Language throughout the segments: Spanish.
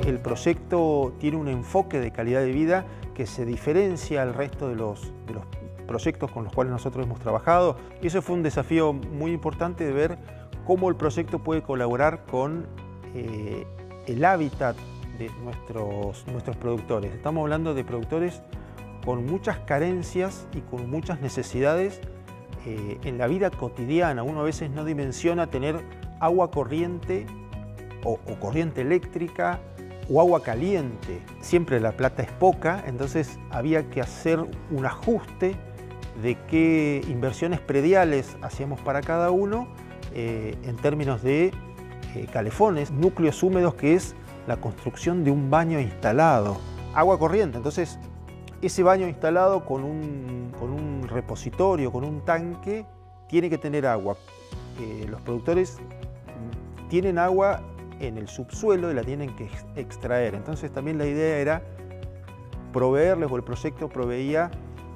el proyecto tiene un enfoque de calidad de vida que se diferencia al resto de los proyectos con los cuales nosotros hemos trabajado. Y eso fue un desafío muy importante de ver cómo el proyecto puede colaborar con el hábitat de nuestros productores. Estamos hablando de productores con muchas carencias y con muchas necesidades en la vida cotidiana. Uno a veces no dimensiona tener agua corriente o corriente eléctrica o agua caliente. Siempre la plata es poca, entonces había que hacer un ajuste de qué inversiones prediales hacíamos para cada uno en términos de calefones, núcleos húmedos, que es la construcción de un baño instalado. Agua corriente, entonces ese baño instalado con un repositorio, con un tanque, tiene que tener agua. Los productores tienen agua en el subsuelo y la tienen que extraer. Entonces también la idea era proveerles, o el proyecto proveía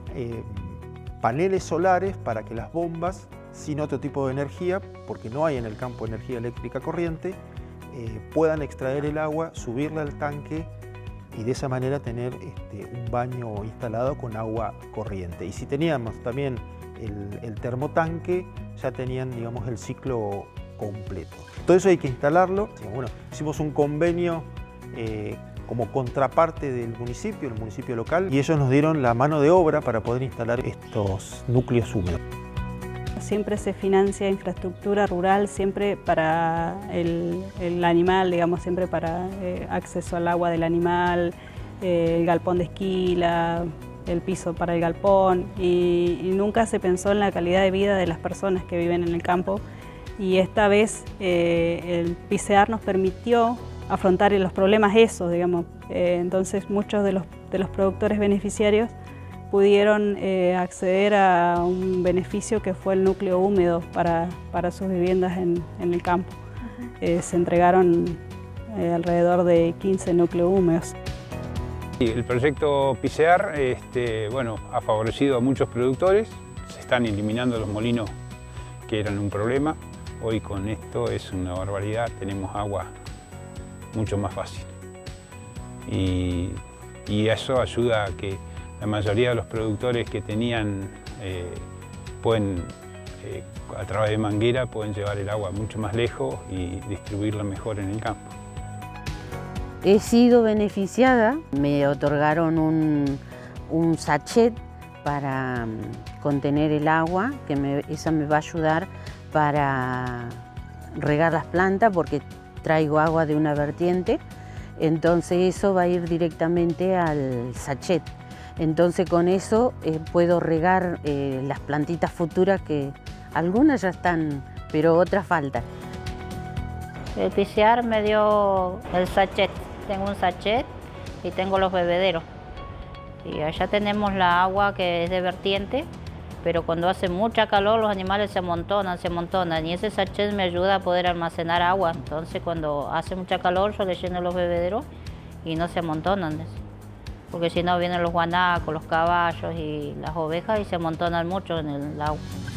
paneles solares para que las bombas, sin otro tipo de energía, porque no hay en el campo energía eléctrica corriente, puedan extraer el agua, subirla al tanque y de esa manera tener un baño instalado con agua corriente. Y si teníamos también el termotanque, ya tenían, digamos, el ciclo completo. Todo eso hay que instalarlo. Bueno, hicimos un convenio como contraparte del municipio, el municipio local, y ellos nos dieron la mano de obra para poder instalar estos núcleos húmedos. Siempre se financia infraestructura rural, siempre para el animal, digamos, siempre para acceso al agua del animal, el galpón de esquila, el piso para el galpón, y nunca se pensó en la calidad de vida de las personas que viven en el campo. Y esta vez el PICEAR nos permitió afrontar los problemas esos, digamos. Entonces muchos de los productores beneficiarios pudieron acceder a un beneficio que fue el núcleo húmedo para sus viviendas en el campo. Se entregaron alrededor de 15 núcleos húmedos. El proyecto PICEAR bueno, ha favorecido a muchos productores. Se están eliminando los molinos que eran un problema. Hoy con esto es una barbaridad, tenemos agua mucho más fácil. Y eso ayuda a que la mayoría de los productores que tenían, pueden, a través de manguera, pueden llevar el agua mucho más lejos y distribuirla mejor en el campo. He sido beneficiada, me otorgaron un sachet para contener el agua, que esa me va a ayudar para regar las plantas porque traigo agua de una vertiente, entonces eso va a ir directamente al sachet. Entonces con eso puedo regar las plantitas futuras, que algunas ya están, pero otras faltan. El PICEAR me dio el sachet, tengo un sachet y tengo los bebederos. Y allá tenemos la agua que es de vertiente, pero cuando hace mucha calor los animales se amontonan y ese sachet me ayuda a poder almacenar agua. Entonces cuando hace mucha calor yo le lleno los bebederos y no se amontonan. Porque si no vienen los guanacos, los caballos y las ovejas y se amontonan mucho en el agua.